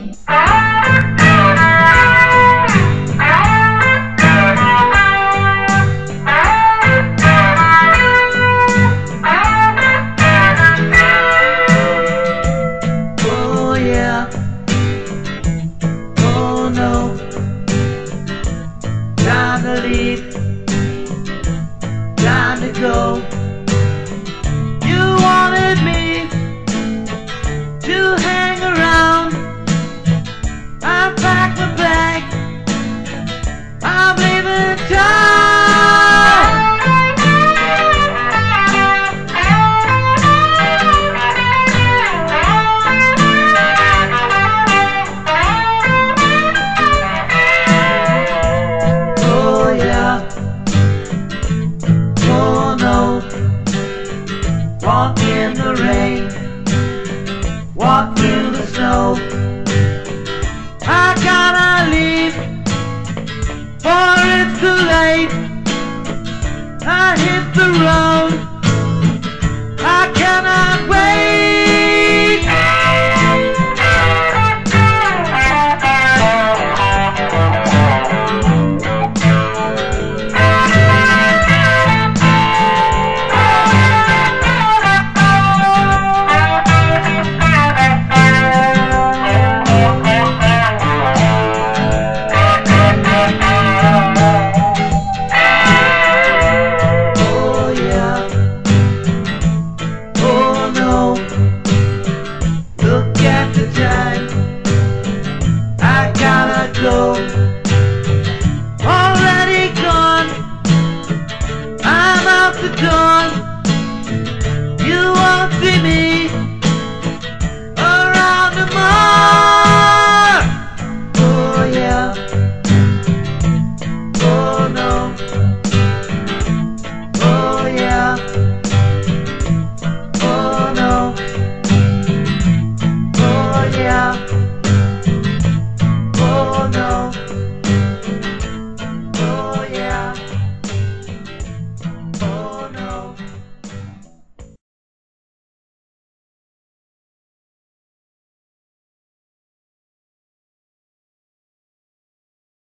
Time to leave, time to go. You wanted me to hang around. I packed my bag, I'm leaving town. Oh yeah, oh no. Walk in the rain, walk through the snow. I gotta leave, for it's too late. I hit the road.